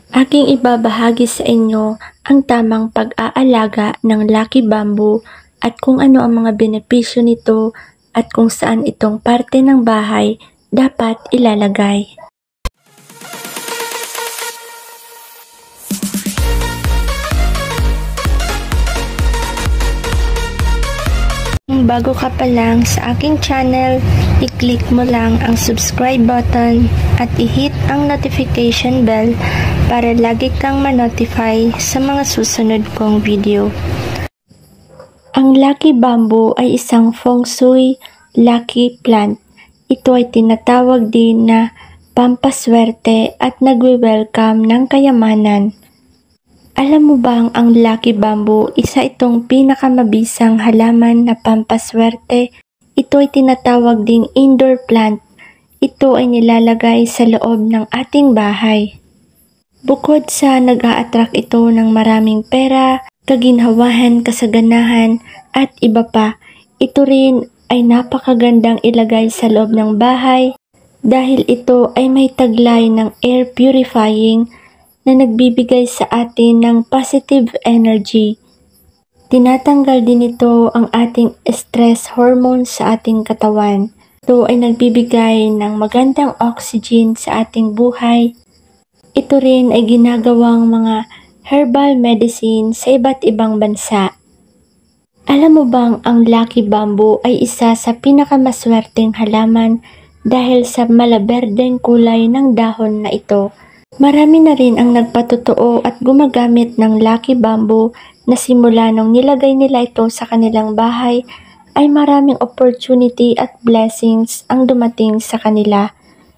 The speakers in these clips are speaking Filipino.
Aking ibabahagi sa inyo ang tamang pag-aalaga ng Lucky Bamboo at kung ano ang mga benepisyo nito at kung saan itong parte ng bahay dapat ilalagay. Kung bago ka pa lang sa aking channel, i-click mo lang ang subscribe button at i-hit ang notification bell para lagi kang ma-notify sa mga susunod kong video. Ang Lucky Bamboo ay isang feng shui lucky plant. Ito ay tinatawag din na pampaswerte at nagwe-welcome ng kayamanan. Alam mo bang ang Lucky Bamboo, isa itong pinakamabisang halaman na pampaswerte? Ito ay tinatawag ding indoor plant. Ito ay nilalagay sa loob ng ating bahay. Bukod sa nag-a-attract ito ng maraming pera, kaginhawahan, kasaganahan, at iba pa, ito rin ay napakagandang ilagay sa loob ng bahay dahil ito ay may taglay ng air purifying na nagbibigay sa atin ng positive energy. Tinatanggal din ito ang ating stress hormones sa ating katawan. Ito ay nagbibigay ng magandang oxygen sa ating buhay. Ito rin ay ginagawang mga herbal medicine sa iba't ibang bansa. Alam mo bang ang Lucky Bamboo ay isa sa pinakamaswerteng halaman dahil sa malaberdeng kulay ng dahon na ito? Marami na rin ang nagpatotoo at gumagamit ng Lucky Bamboo na simula nung nilagay nila ito sa kanilang bahay ay maraming opportunity at blessings ang dumating sa kanila.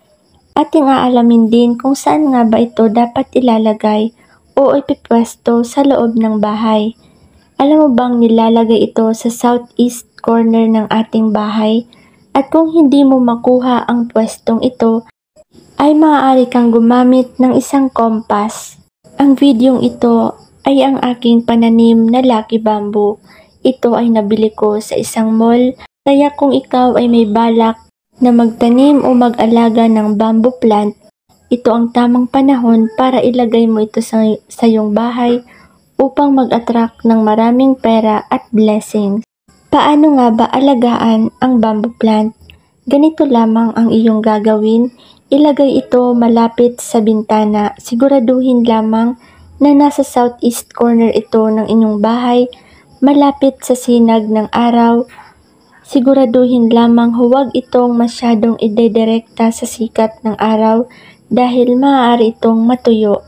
Ating aalamin din kung saan nga ba ito dapat ilalagay o ipipwesto sa loob ng bahay. Alam mo bang nilalagay ito sa southeast corner ng ating bahay? At kung hindi mo makuha ang pwestong ito, ay maaari kang gumamit ng isang kompas. Ang videong ito ay ang aking pananim na Lucky Bamboo. Ito ay nabili ko sa isang mall, kaya kung ikaw ay may balak na magtanim o mag-alaga ng bamboo plant, ito ang tamang panahon para ilagay mo ito sa iyong bahay upang mag-attract ng maraming pera at blessings. Paano nga ba alagaan ang bamboo plant? Ganito lamang ang iyong gagawin. Ilagay ito malapit sa bintana. Siguraduhin lamang na nasa southeast corner ito ng inyong bahay, malapit sa sinag ng araw. Siguraduhin lamang huwag itong masyadong idedirekta sa sikat ng araw dahil maaari itong matuyo.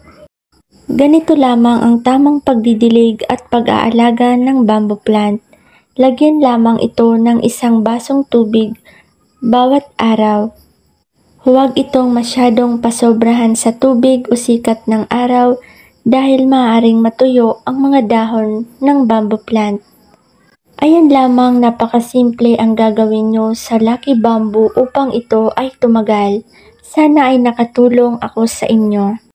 Ganito lamang ang tamang pagdidilig at pag-aalaga ng bamboo plant. Lagyan lamang ito ng isang basong tubig bawat araw. Huwag itong masyadong pasobrahan sa tubig o sikat ng araw dahil maaaring matuyo ang mga dahon ng bamboo plant. Ayan lamang, napakasimple ang gagawin nyo sa Lucky Bamboo upang ito ay tumagal. Sana ay nakatulong ako sa inyo.